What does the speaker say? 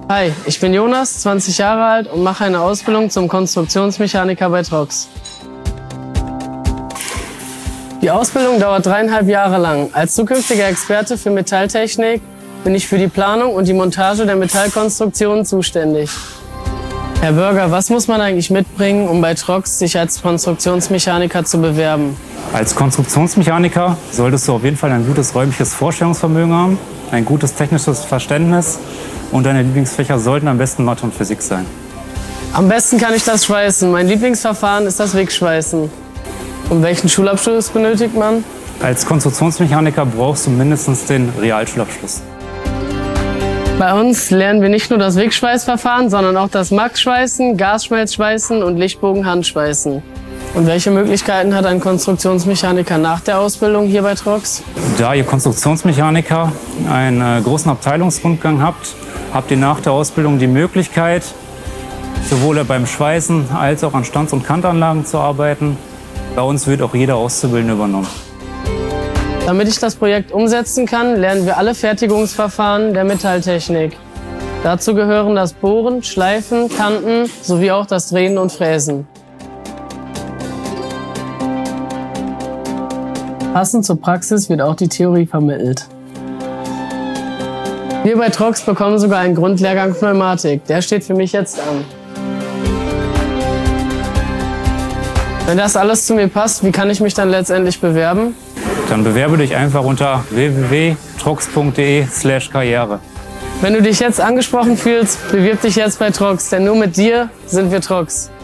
Hi, ich bin Jonas, 20 Jahre alt und mache eine Ausbildung zum Konstruktionsmechaniker bei Trox. Die Ausbildung dauert 3,5 Jahre lang. Als zukünftiger Experte für Metalltechnik bin ich für die Planung und die Montage der Metallkonstruktionen zuständig. Herr Bürger, was muss man eigentlich mitbringen, um bei Trox sich als Konstruktionsmechaniker zu bewerben? Als Konstruktionsmechaniker solltest du auf jeden Fall ein gutes räumliches Vorstellungsvermögen haben, ein gutes technisches Verständnis und deine Lieblingsfächer sollten am besten Mathe und Physik sein. Am besten kann ich das Schweißen. Mein Lieblingsverfahren ist das Wegschweißen. Und welchen Schulabschluss benötigt man? Als Konstruktionsmechaniker brauchst du mindestens den Realschulabschluss. Bei uns lernen wir nicht nur das Wegschweißverfahren, sondern auch das Max-Schweißen, Gasschmelzschweißen und Lichtbogen-Handschweißen. Und welche Möglichkeiten hat ein Konstruktionsmechaniker nach der Ausbildung hier bei Trox? Da ihr Konstruktionsmechaniker einen großen Abteilungsrundgang habt, habt ihr nach der Ausbildung die Möglichkeit, sowohl beim Schweißen als auch an Stanz- und Kantanlagen zu arbeiten. Bei uns wird auch jeder Auszubildende übernommen. Damit ich das Projekt umsetzen kann, lernen wir alle Fertigungsverfahren der Metalltechnik. Dazu gehören das Bohren, Schleifen, Kanten sowie auch das Drehen und Fräsen. Passend zur Praxis wird auch die Theorie vermittelt. Wir bei Trox bekommen sogar einen Grundlehrgang Pneumatik. Der steht für mich jetzt an. Wenn das alles zu mir passt, wie kann ich mich dann letztendlich bewerben? Dann bewerbe dich einfach unter www.trox.de/karriere. Wenn du dich jetzt angesprochen fühlst, bewirb dich jetzt bei Trox, denn nur mit dir sind wir Trox.